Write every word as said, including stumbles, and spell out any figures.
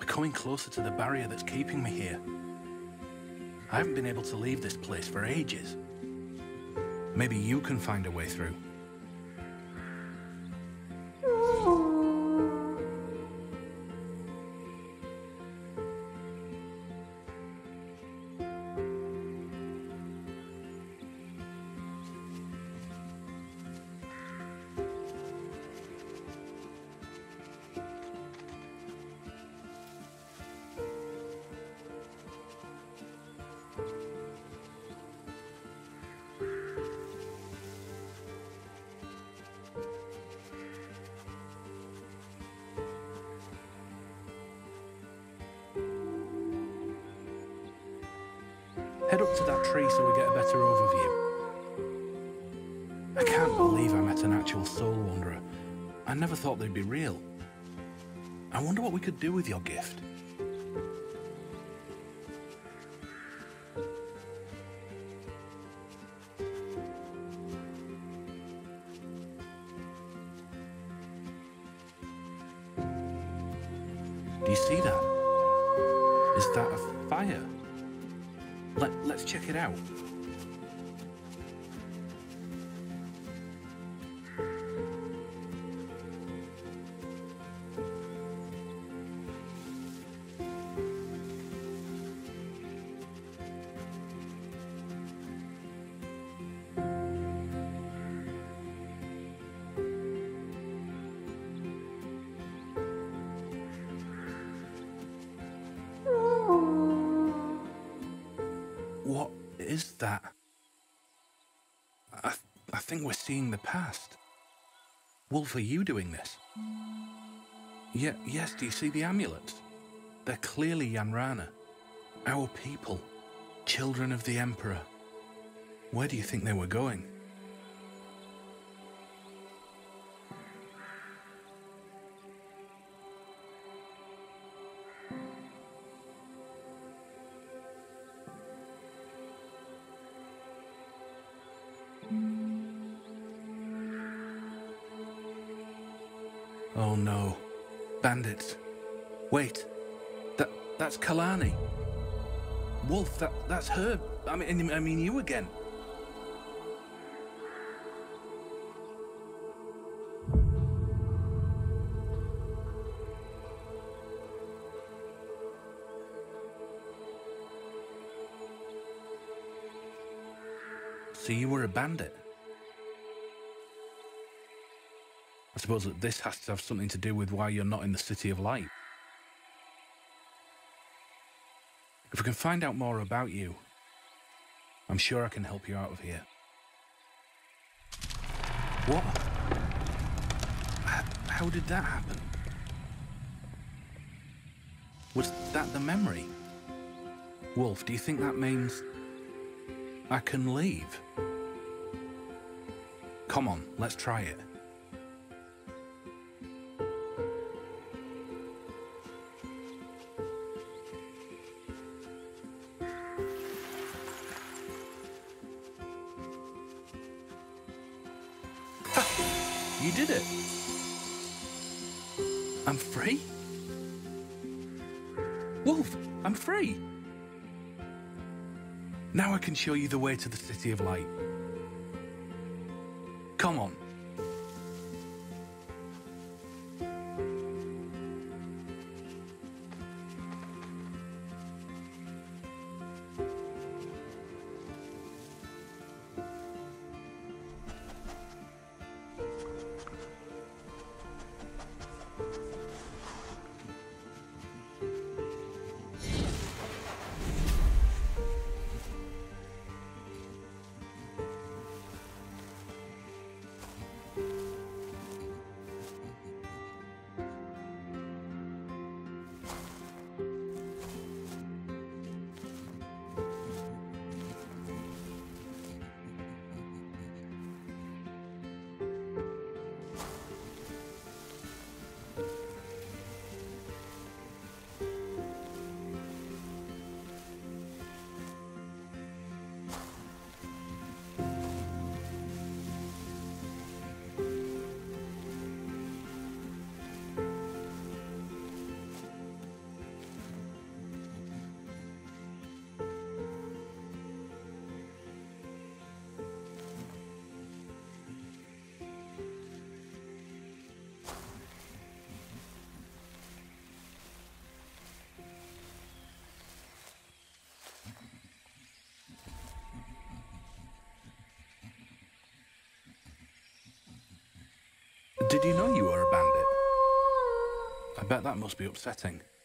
coming closer to the barrier that's keeping me here. I haven't been able to leave this place for ages. Maybe you can find a way through. Head up to that tree so we get a better overview. I can't believe I met an actual soul wanderer. I never thought they'd be real. I wonder what we could do with your gift. Do you see that? Is that a fire? Let, let's check it out. What is that? I, th I think we're seeing the past. Wolf, are you doing this? Yeah, yes, do you see the amulets? They're clearly Yanrana. Our people. Children of the Emperor. Where do you think they were going? Oh no. Bandits. Wait. That that's Kalani. Wolf, that that's her. I mean I mean you again. So you were a bandit? I suppose that this has to have something to do with why you're not in the City of Light. If we can find out more about you, I'm sure I can help you out of here. What? H- how did that happen? Was that the memory? Wolf, do you think that means I can leave? Come on, let's try it. You did it. I'm free? Wolf, I'm free. Now I can show you the way to the City of Light. Come on. Did you know you were a bandit? I bet that must be upsetting.